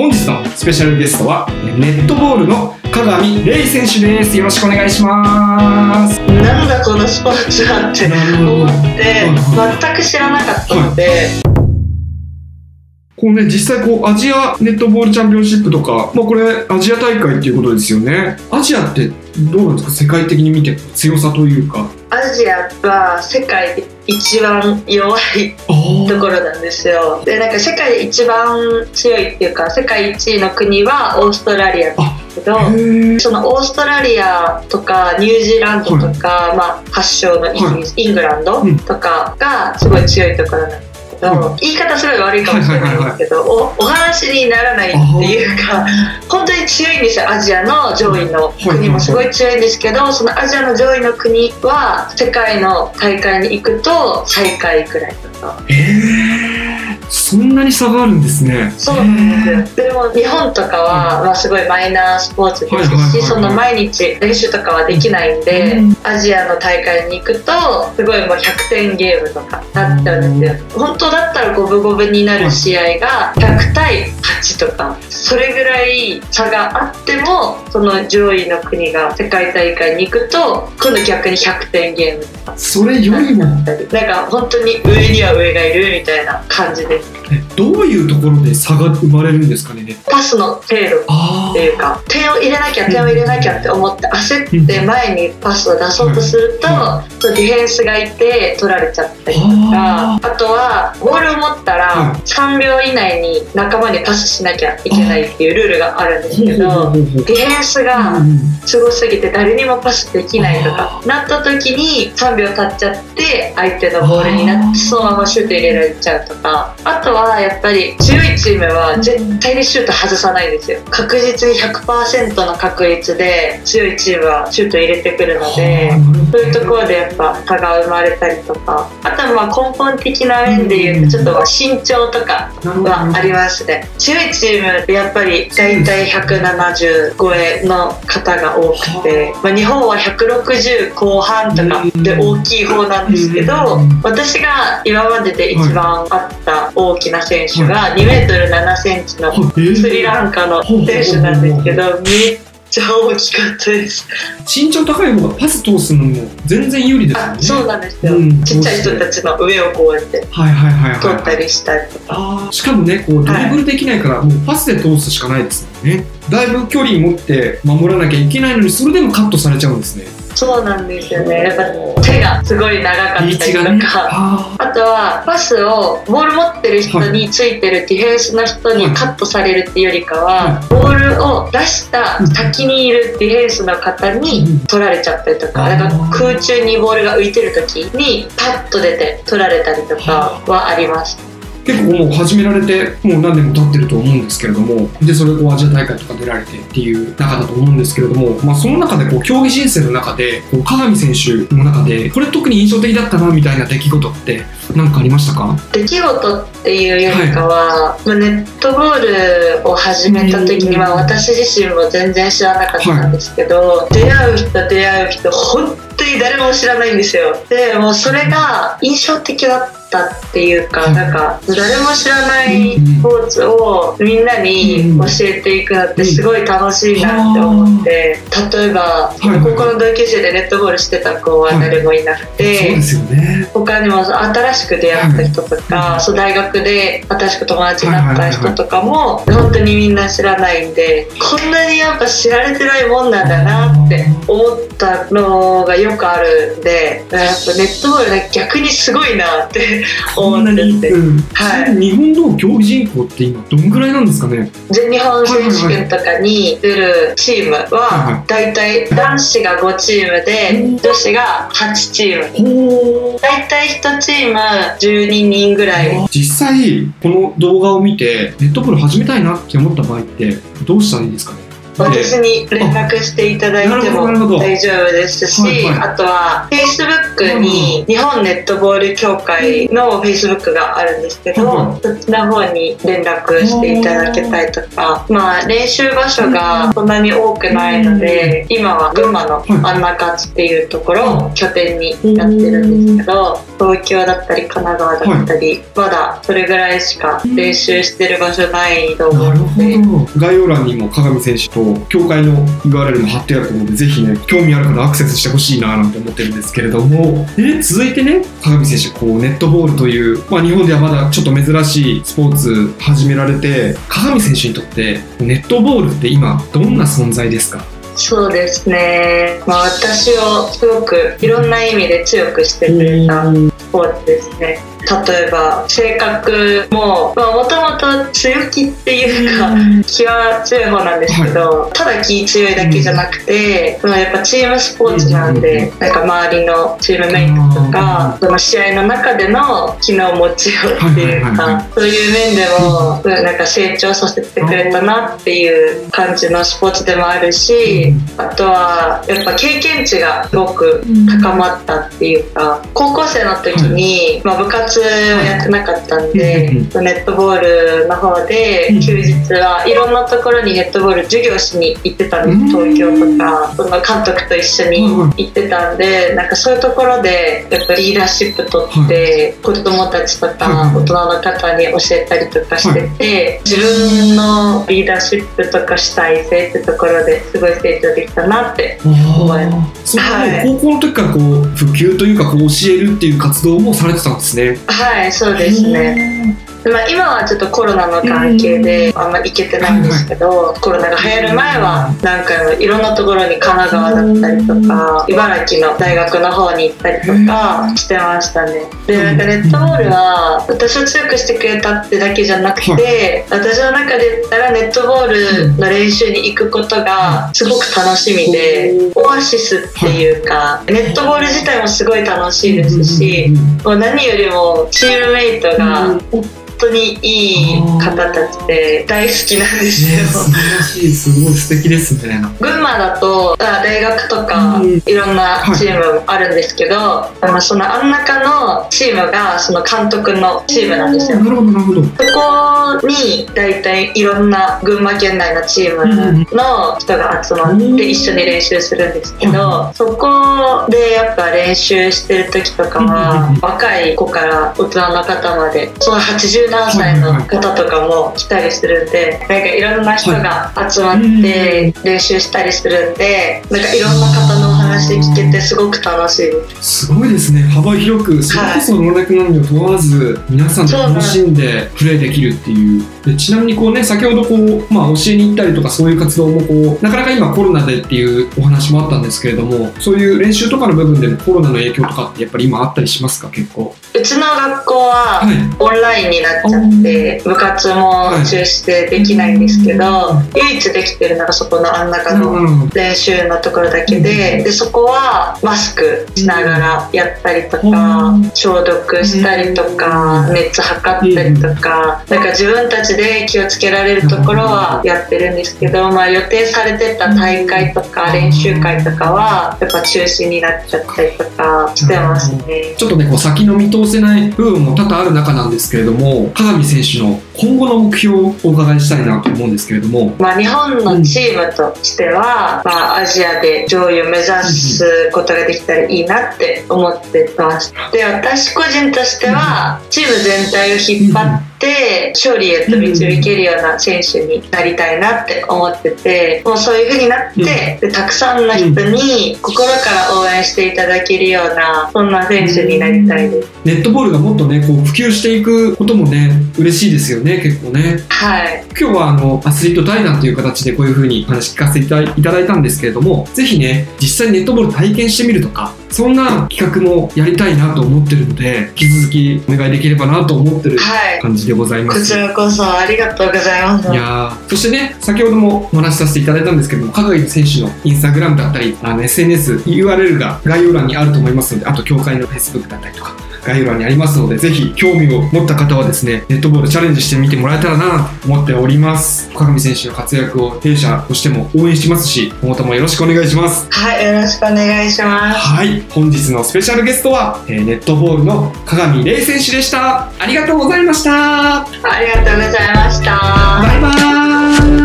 本日のスペシャルゲストはネットボールの鏡玲選手です。よろしくお願いします。 なんだこのスポーツはって思って全く知らなかったので、 こうね、実際アジアネットボールチャンピオンシップとか、これアジア大会っていうことですよね。アジアってどうなんですか、世界的に見て強さというか。 アジアは世界で一番弱いところなんですよ。で、なんか世界で一番強いっていうか、世界一位の国はオーストラリアなんですけど、そのオーストラリアとかニュージーランドとか、発祥のイングランドとかがすごい強いところなんです。言い方すごい悪いかもしれないんですけど、お話にならないっていうか、本当に強いんですよ。アジアの上位の国もすごい強いんですけど、そのアジアの上位の国は世界の大会に行くと最下位くらいとか。 そんなに差があるんですね。 そうなんですよ。でも日本とかは、すごいマイナースポーツですし、その毎日練習とかはできないんで、アジアの大会に行くとすごいもう100点ゲームとかなっちゃうんですよ。本当だったら五分五分になる試合が100対8とか、それぐらい差があっても、その上位の国が世界大会に行くと今度逆に100点ゲームとか、 それよりもなんか本当に上には上がいるみたいな感じです。 どういうところで差が生まれるんですかね。 パスの精度っていうか、点を入れなきゃって思って焦って前にパスを出そうとすると、ディフェンスがいて取られちゃったりとか、あとはボールを持ったら3秒以内に仲間にパスしなきゃいけないっていうルールがあるんですけど、ディフェンスがすごすぎて誰にもパスできないとかなった時に3秒経っちゃって相手のボールになってそのままシュート入れられちゃうとか、あとはやっぱり強いチームは絶対にシュート外さないんですよ。確実に 100% の確率で強いチームはシュート入れてくるので、そういうところでやっぱ差が生まれたりとか、あとは根本的な面でいうとちょっと身長とかはありますね。強いチームってやっぱり大体170超えの方が多くて、日本は160後半とかで大きい方なんですけど、私が今までで一番あった大きな選手が2メートル7センチのスリランカの選手なんですけど、めっちゃ大きかったです。 身長高い方がパス通すのも全然有利ですよね。 そうなんですよ、ちっちゃい人たちの上をこうやって取ったりしたりとか。 しかもね、ドリブルできないからもうパスで通すしかないですよね。だいぶ距離持って守らなきゃいけないのに、それでもカットされちゃうんですね。 そうなんですよね。やっぱ手がすごい長かったりとか、あとはパスをボール持ってる人についてるディフェンスの人にカットされるっていうよりかは、ボールを出した先にいるディフェンスの方に取られちゃったりとか、だから空中にボールが浮いてる時にパッと出て取られたりとかはあります。 結構もう始められてもう何年も経ってると思うんですけれども、でそれアジア大会とか出られてっていう中だと思うんですけれども、その中で競技人生の中で鏡選手の中でこれ特に印象的だったなみたいな出来事って何かありましたか？ 出来事っていうよりかは、ネットボールを始めた時には私自身も全然知らなかったんですけど、出会う人本当に誰も知らないんですよ。でもうそれが印象的だったっていうか、なんか誰も知らないスポーツをみんなに教えていくのってすごい楽しいなって思って、例えば高校の同級生でネットボールしてた子は誰もいなくて、他にも新しく出会った人とか、大学で新しく友達になった人とかも本当にみんな知らないんで、こんなにやっぱ知られてないもんなんだなって思ったのがよくあるんで、やっぱネットボールね、逆にすごいなって思ってて、 日本の競技人口って今どんぐらいなんですかね？ 全日本選手権とかに出るチームはだいたい男子が5チームで女子が8チーム、だいたい1チーム12人ぐらい。 実際この動画を見てネットボール始めたいなって思った場合ってどうしたらいいですかね？ 私に連絡していただいても大丈夫ですし、あとは Facebook に日本ネットボール協会の Facebook があるんですけど、そっちの方に連絡していただけたりとか、まあ練習場所がそんなに多くないので、今は群馬の安中っていうところを拠点にやってるんですけど、東京だったり神奈川だったり、まだそれぐらいしか練習してる場所ないと思うので。 概要欄にも鏡選手と協会の URL も貼ってあると思うので、ぜひね、興味ある方アクセスしてほしいななんて思ってるんですけれども、続いてね、鏡選手、ネットボールという、日本ではまだちょっと珍しいスポーツ始められて、鏡選手にとってネットボールって今どんな存在ですか？ そうですね、私をすごくいろんな意味で強くしてくれたスポーツですね。例えば性格ももともと強気っていうか、気は強い方なんですけど、ただ気強いだけじゃなくて、やっぱチームスポーツなんで、なんか周りのチームメイトとか、その試合の中での気の持ちようっていうか、そういう面でもなんか成長させてくれたなっていう感じのスポーツでもあるし、あとはやっぱ経験値がすごく高まったっていうか、高校生の時に、部活はやってなかったんで、ネットボールの方で休日はいろんなところにネットボール授業しに行ってたんです。東京とかその監督と一緒に行ってたんで、なんかそういうところでやっぱリーダーシップ取って子供たちとか大人の方に教えたりとかしてて、自分のリーダーシップとか主体性ってところですごい成長できたなって思います。 高校の時から普及というか教えるっていう活動もされてたんですね。 はい、そうですね。今はちょっとコロナの関係であんまり行けてないんですけど、コロナが流行る前は何回もいろんなところに神奈川だったりとか茨城の大学の方に行ったりとかしてましたね。で、なんかネットボールは私を強くしてくれたってだけじゃなくて、私の中で言ったらネットボールの練習に行くことがすごく楽しみで、オアシスっていうか、ネットボール自体もすごい楽しいですし、もう何よりもチームメイトが本当にいい方たちで大好きなんですよ。 素晴らしい、すごい素敵ですね。 群馬だと大学とかいろんなチームあるんですけど、その安中のチームがその監督のチームなんですよ。 なるほどなるほど。 そこに大体いろんな群馬県内のチームの人が集まって一緒に練習するんですけど、そこでやっぱ練習してる時とかは若い子から大人の方まで、その80何歳の方とかも来たりするんで、なんかいろんな人が集まって練習したりするんで、なんかいろんな方のお話聞けてすごく楽しいです。 すごいですね。幅広く、それこそ老若男女問わず皆さんで楽しんでプレーできるっていう。でちなみに先ほど教えに行ったりとかそういう活動もなかなか今コロナでっていうお話もあったんですけれども、そういう練習とかの部分でもコロナの影響とかってやっぱり今あったりしますか？結構うちの学校はオンラインになっちゃって、部活も中止でできないんですけど、唯一できてるのがそこの真ん中の練習のところだけで、そこはマスクしながらやったりとか、消毒したりとか、熱測ったりとか、なんか自分たちで気をつけられるところはやってるんですけど、予定されてた大会とか練習会とかはやっぱ中止になっちゃったりとかしてますね。 ちょっとね先の見通せない部分も多々ある中なんですけれども、鏡選手の今後の目標をお伺いしたいなと思うんですけれども、 日本のチームとしては、アジアで上位を目指すことができたらいいなって思ってます。で、私個人としてはチーム全体を引っ張って勝利へと導けるような選手になりたいなって思ってて、もうそういう風になって、でたくさんの人に心から応援していただけるような、そんな選手になりたいです。 ネットボールがもっとね普及していくこともね嬉しいですよね、結構ね。 はい。 今日はアスリート対談という形でこういう風に話聞かせていただいたんですけれども、ぜひね実際にネットボール体験してみるとか、そんな企画もやりたいなと思ってるので、引き続きお願いできればなと思ってる感じでございます。 こちらこそありがとうございます。 いやそしてね、先ほどもお話しさせていただいたんですけども、鏡選手のインスタグラムだったりSNS URL が概要欄にあると思いますので、あと協会の Facebook だったりとか概要欄にありますので、ぜひ興味を持った方はですね、ネットボールチャレンジしてみてもらえたらなと思っております。鏡選手の活躍を弊社としても応援してますし、今後ともよろしくお願いします。 はい、よろしくお願いします。 はい、本日のスペシャルゲストは、ネットボールの鏡玲選手でした。ありがとうございました。 ありがとうございました。 バイバーイ。